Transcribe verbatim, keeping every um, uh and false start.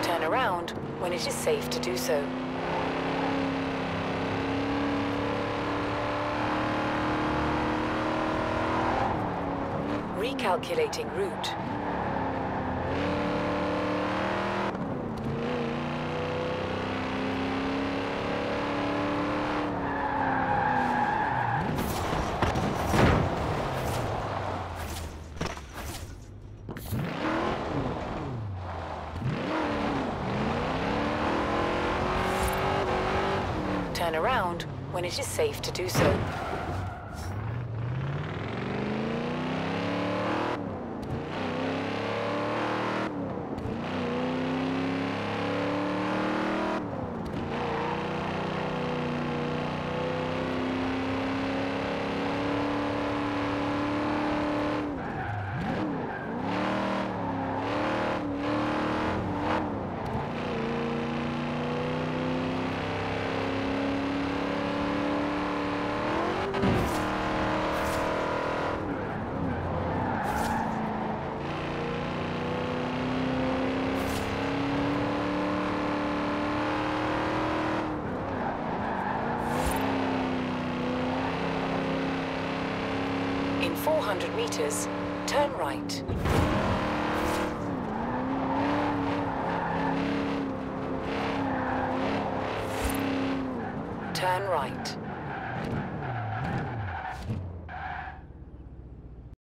Turn around when it is safe to do so. Recalculating route. Turn around when it is safe to do so. In four hundred meters, turn right. Turn right.